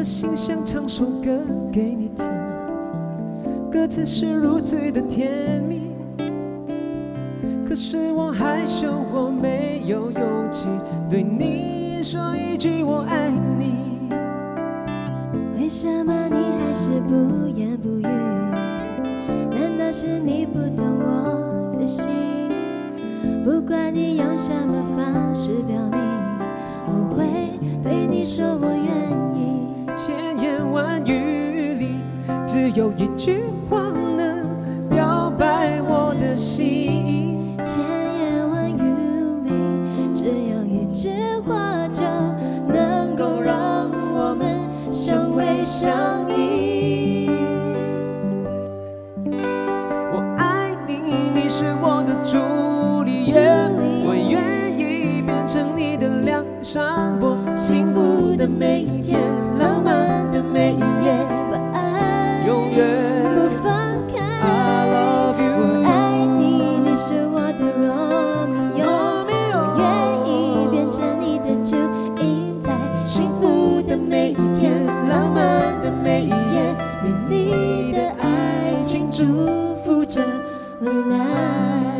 的心想唱首歌给你听，歌词是如此的甜蜜，可是我害羞，我没有勇气对你说一句我爱你。 为什么你还是不言不语？难道是你不懂我的心？不管你用什么方式表明，我会对你说我愿意。 千言万语里，只有一句话能表白我的心。 千言万语里，只有一句话就能够让我们相偎相依。 我爱你，你是我的朱丽叶，我愿意变成你的梁山伯。幸福的每一天，浪漫的每一夜， 把爱永远不放开。 I love you。 我爱你，你是我的罗密欧，我愿意变成你的祝英台。幸福的每一天，浪漫的每一夜，美丽的爱情祝福着未来。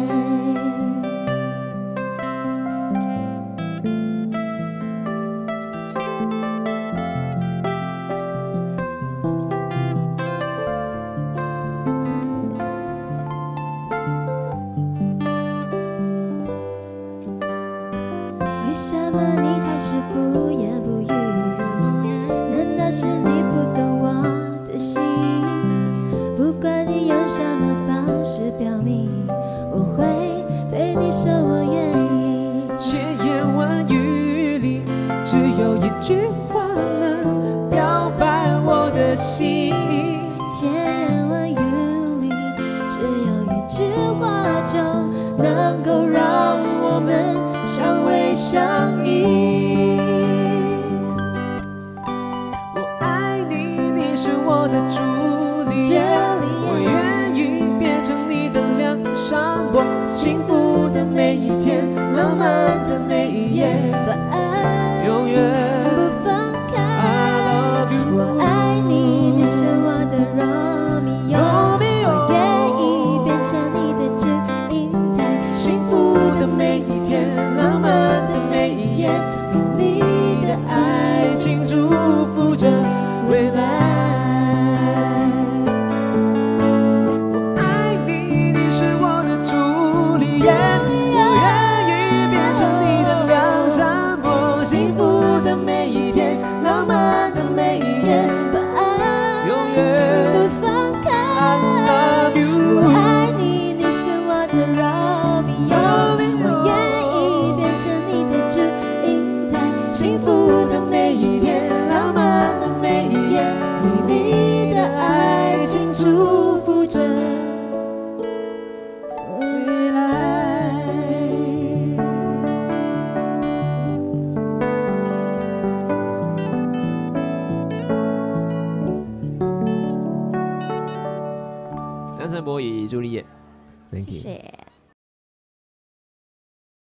为什么你还是不言不语？难道是你不懂我的心？不管你用什么方式表明，我会对你说我愿意。 千言万语里，只有一句话能表白我的心。 千言万语里，只有一句话就能够让我们相偎相依。 我爱你，你是我的朱丽叶，我愿意变成你的梁山伯。幸福